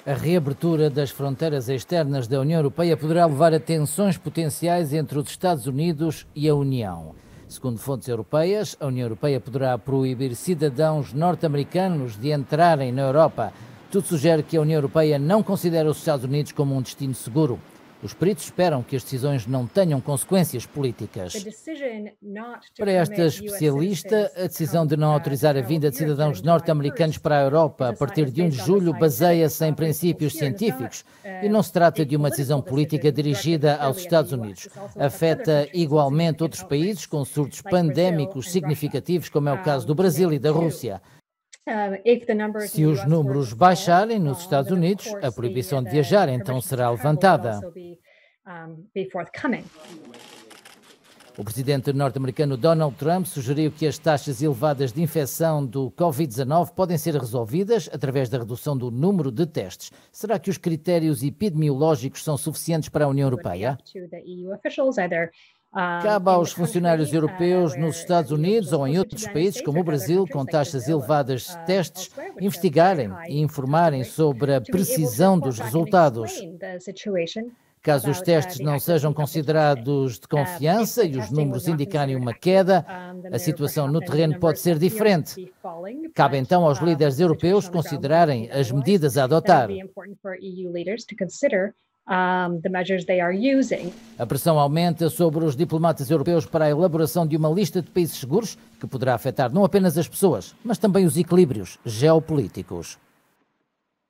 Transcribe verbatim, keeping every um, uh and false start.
A reabertura das fronteiras externas da União Europeia poderá levar a tensões potenciais entre os Estados Unidos e a União. Segundo fontes europeias, a União Europeia poderá proibir cidadãos norte-americanos de entrarem na Europa. Tudo sugere que a União Europeia não considera os Estados Unidos como um destino seguro. Os peritos esperam que as decisões não tenham consequências políticas. Para esta especialista, a decisão de não autorizar a vinda de cidadãos norte-americanos para a Europa a partir de um de julho baseia-se em princípios científicos e não se trata de uma decisão política dirigida aos Estados Unidos. Afeta igualmente outros países com surtos pandémicos significativos, como é o caso do Brasil e da Rússia. Se os números baixarem nos Estados Unidos, a proibição de viajar então será levantada. O presidente norte-americano Donald Trump sugeriu que as taxas elevadas de infecção do covid dezanove podem ser resolvidas através da redução do número de testes. Será que os critérios epidemiológicos são suficientes para a União Europeia? Cabe aos funcionários europeus nos Estados Unidos ou em outros países, como o Brasil, com taxas elevadas de testes, investigarem e informarem sobre a precisão dos resultados. Caso os testes não sejam considerados de confiança e os números indicarem uma queda, a situação no terreno pode ser diferente. Cabe então aos líderes europeus considerarem as medidas a adotar. A pressão aumenta sobre os diplomatas europeus para a elaboração de uma lista de países seguros que poderá afetar não apenas as pessoas, mas também os equilíbrios geopolíticos.